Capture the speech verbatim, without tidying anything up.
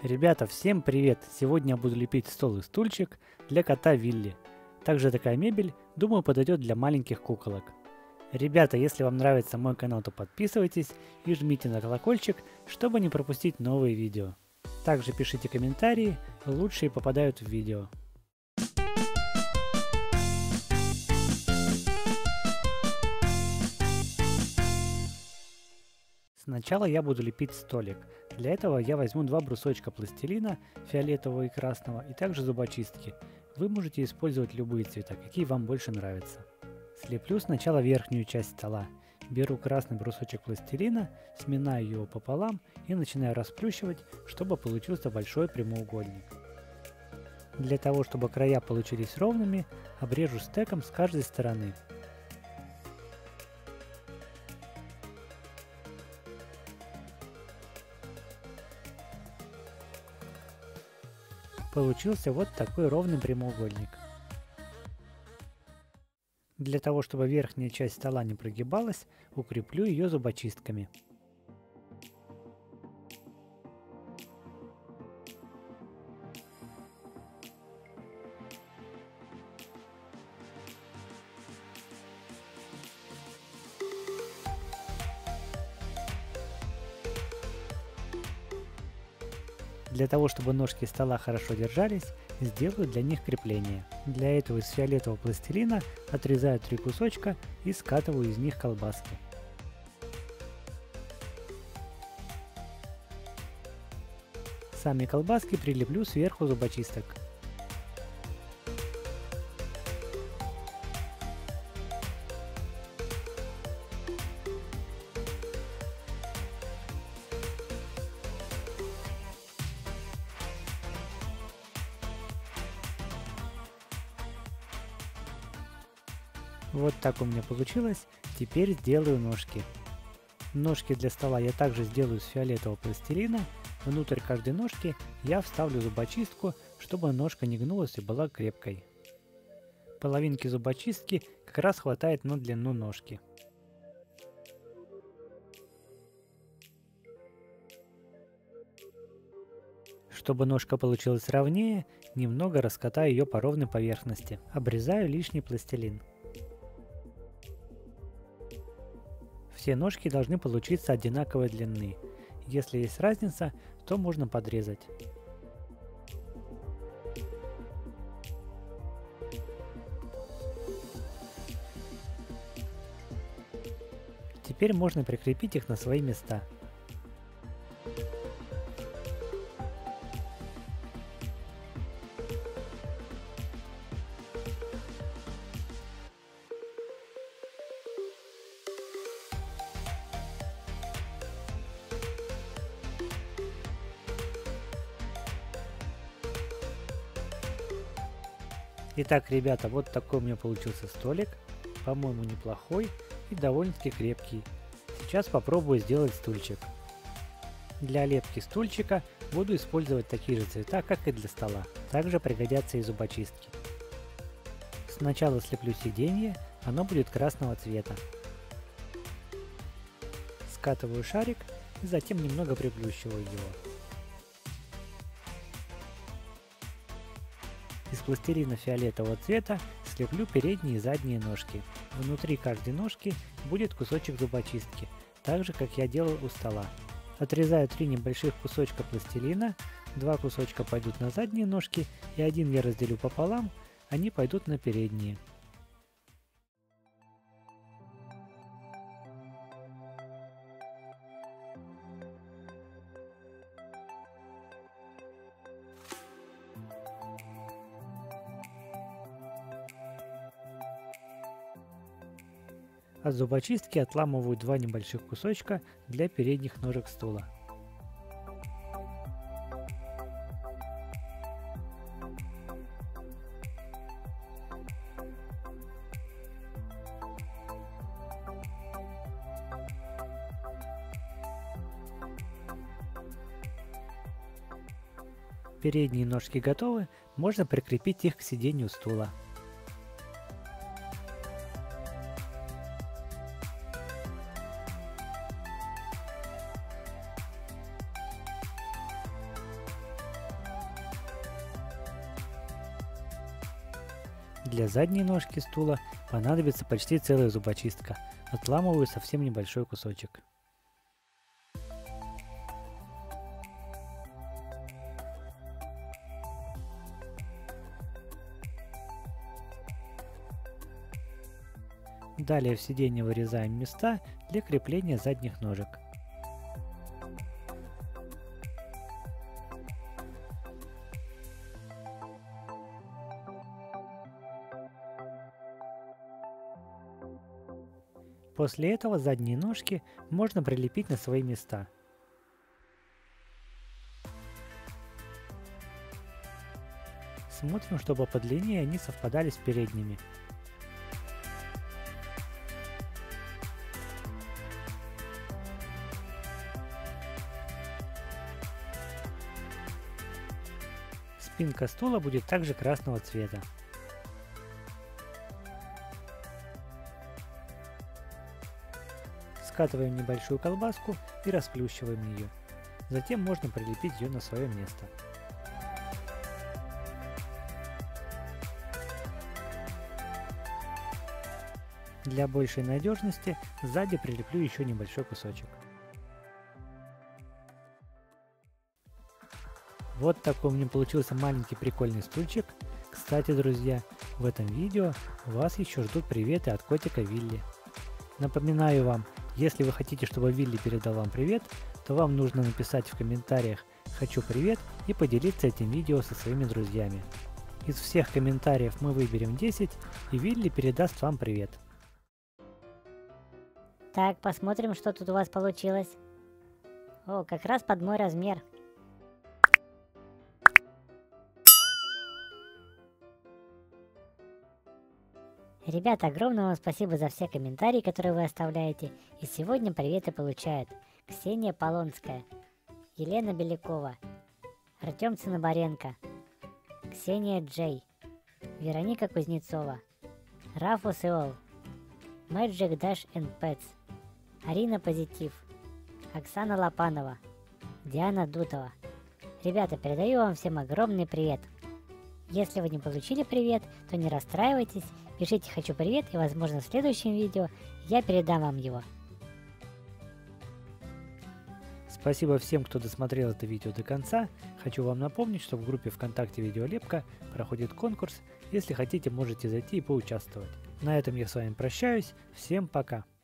Ребята, всем привет! Сегодня я буду лепить стол и стульчик для кота Вилли. Также такая мебель, думаю, подойдет для маленьких куколок. Ребята, если вам нравится мой канал, то подписывайтесь и жмите на колокольчик, чтобы не пропустить новые видео. Также пишите комментарии, лучшие попадают в видео. Сначала я буду лепить столик. Для этого я возьму два брусочка пластилина, фиолетового и красного, и также зубочистки. Вы можете использовать любые цвета, какие вам больше нравятся. Слеплю сначала верхнюю часть стола. Беру красный брусочек пластилина, сминаю его пополам и начинаю расплющивать, чтобы получился большой прямоугольник. Для того, чтобы края получились ровными, обрежу стеком с каждой стороны. Получился вот такой ровный прямоугольник. Для того, чтобы верхняя часть стола не прогибалась, укреплю ее зубочистками. Для того, чтобы ножки стола хорошо держались, сделаю для них крепление. Для этого из фиолетового пластилина отрезаю три кусочка и скатываю из них колбаски. Сами колбаски прилеплю сверху зубочисток. Вот так у меня получилось. Теперь сделаю ножки. Ножки для стола я также сделаю с фиолетового пластилина. Внутрь каждой ножки я вставлю зубочистку, чтобы ножка не гнулась и была крепкой. Половинки зубочистки как раз хватает на длину ножки. Чтобы ножка получилась ровнее, немного раскатаю ее по ровной поверхности. Обрезаю лишний пластилин. Все ножки должны получиться одинаковой длины. Если есть разница, то можно подрезать. Теперь можно прикрепить их на свои места. Итак, ребята, вот такой у меня получился столик. По-моему, неплохой и довольно-таки крепкий. Сейчас попробую сделать стульчик. Для лепки стульчика буду использовать такие же цвета, как и для стола. Также пригодятся и зубочистки. Сначала слеплю сиденье, оно будет красного цвета. Скатываю шарик и затем немного приплющиваю его. Из пластилина фиолетового цвета слеплю передние и задние ножки. Внутри каждой ножки будет кусочек зубочистки, так же как я делал у стола. Отрезаю три небольших кусочка пластилина, два кусочка пойдут на задние ножки и один я разделю пополам, они пойдут на передние. От зубочистки отламываю два небольших кусочка для передних ножек стула. Передние ножки готовы, можно прикрепить их к сиденью стула. для задней ножки стула понадобится почти целая зубочистка. Отламываю совсем небольшой кусочек. Далее в сиденье вырезаем места для крепления задних ножек. После этого задние ножки можно прилепить на свои места. Смотрим, чтобы по длине они совпадали с передними. Спинка стула будет также красного цвета. Скатываем небольшую колбаску и расплющиваем ее. Затем можно прилепить ее на свое место. Для большей надежности сзади прилеплю еще небольшой кусочек. Вот такой у меня получился маленький прикольный стульчик. Кстати, друзья, в этом видео вас еще ждут приветы от котика Вилли. Напоминаю вам, если вы хотите, чтобы Вилли передал вам привет, то вам нужно написать в комментариях «Хочу привет» и поделиться этим видео со своими друзьями. Из всех комментариев мы выберем десять, и Вилли передаст вам привет. Так, посмотрим, что тут у вас получилось. О, как раз под мой размер. Ребята, огромное вам спасибо за все комментарии, которые вы оставляете. И сегодня приветы получают Ксения Полонская, Елена Белякова, Артем Цинобаренко, Ксения Джей, Вероника Кузнецова, Рафус Иол, Magic Dash and Pets, Арина Позитив, Оксана Лопанова, Диана Дутова. Ребята, передаю вам всем огромный привет. Если вы не получили привет, то не расстраивайтесь, пишите «Хочу привет», и возможно в следующем видео я передам вам его. Спасибо всем, кто досмотрел это видео до конца. Хочу вам напомнить, что в группе ВКонтакте Видеолепка проходит конкурс. Если хотите, можете зайти и поучаствовать. На этом я с вами прощаюсь. Всем пока!